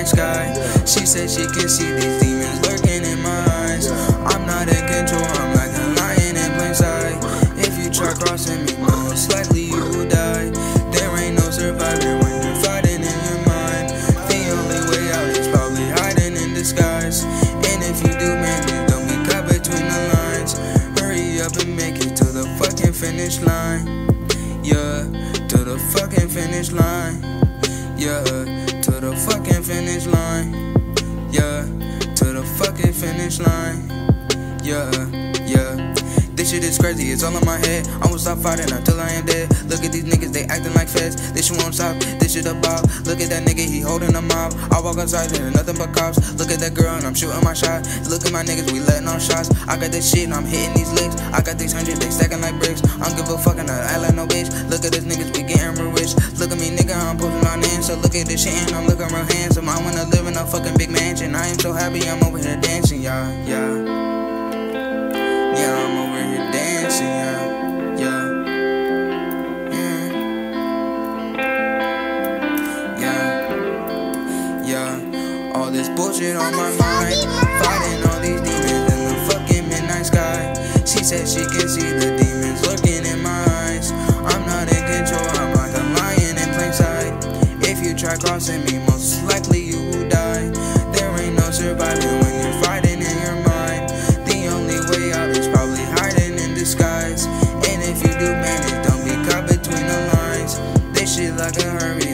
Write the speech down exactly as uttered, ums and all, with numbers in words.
night sky. She said she can see these demons lurking in my eyes. I'm not in control, I'm like a lion in plain sight. If you try crossing me, most likely you will die. There ain't no surviving when you're fighting in your mind. The only way out is probably hiding in disguise. And if you do manage, don't be caught between the lines. Hurry up and make it to the fucking finish line. Yeah, to the fucking finish line. Yeah, to the fucking finish line. Yeah, to the fucking finish line. Yeah, yeah. This shit is crazy, it's all in my head. I won't stop fighting until I am dead. Look at these niggas, they acting like feds. This shit won't stop, this shit about. Look at that nigga, he holding a mob. I walk outside, there's nothing but cops. Look at that girl and I'm shooting my shot. Look at my niggas, we letting off shots. I got this shit and I'm hitting these licks. I got these hundreds, they stacking like bricks. I don't give a fuck and I act like no bitch. Look at this niggas, we getting real rich. Look at me nigga, I'm posting my name. So look at this shit and I'm looking real handsome. I wanna live in a fucking big mansion. I am so happy, I'm over here dancing, y'all, yeah. Yeah, I'm over here dancing, yeah, yeah, yeah, yeah, yeah. All this bullshit on my mind, fighting all these demons in the fucking midnight sky. She said she can see the demons lurking in my eyes. I'm not in control, I'm like a lion in plain sight. If you try crossing me, most likely you will die. There ain't no surviving when you're fighting in your mind. The only way out is probably hiding in disguise. And if you do manage, don't be caught between the lines. This shit like a hurry